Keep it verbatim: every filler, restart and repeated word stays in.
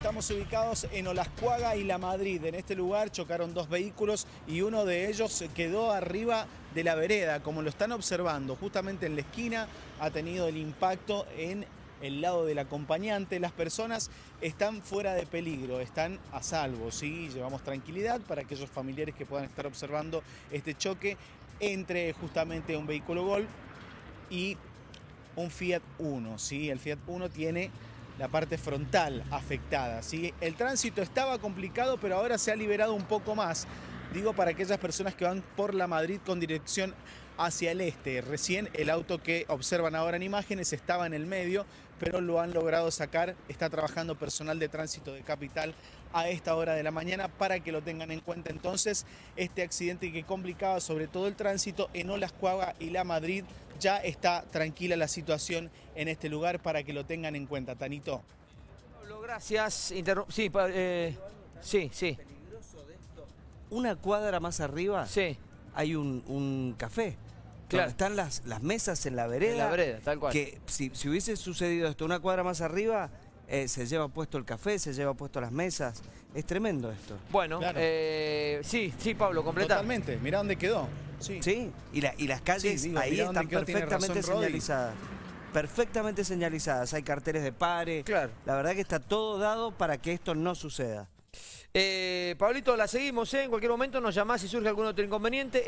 Estamos ubicados en Olascuaga y La Madrid. En este lugar chocaron dos vehículos y uno de ellos quedó arriba de la vereda, como lo están observando. Justamente en la esquina ha tenido el impacto en el lado del acompañante. Las personas están fuera de peligro, están a salvo, ¿sí? Llevamos tranquilidad para aquellos familiares que puedan estar observando este choque entre justamente un vehículo Golf y un Fiat Uno, ¿sí? El Fiat Uno tiene la parte frontal afectada, ¿sí? El tránsito estaba complicado, pero ahora se ha liberado un poco más. Digo, para aquellas personas que van por La Madrid con dirección hacia el este. Recién el auto que observan ahora en imágenes estaba en el medio, pero lo han logrado sacar. Está trabajando personal de tránsito de Capital a esta hora de la mañana para que lo tengan en cuenta. Entonces, este accidente que complicaba sobre todo el tránsito en Olascuaga y La Madrid, ya está tranquila la situación en este lugar para que lo tengan en cuenta. Tanito. Pablo, gracias. Interru sí, eh, sí, sí. Una cuadra más arriba sí. hay un, un café. Claro. Están las, las mesas en la vereda. En la vereda, tal cual. Que si, si hubiese sucedido esto una cuadra más arriba, eh, se lleva puesto el café, se lleva puesto las mesas. Es tremendo esto. Bueno, claro. eh, sí, sí, Pablo, completa. Totalmente, mirá dónde quedó. Sí, sí. Y, la, y las calles sí, digo, ahí están quedó, perfectamente razón, señalizadas. Perfectamente señalizadas. Hay carteles de pare. Claro. La verdad que está todo dado para que esto no suceda. Eh, Pablito, la seguimos, ¿eh? En cualquier momento nos llamás si surge algún otro inconveniente.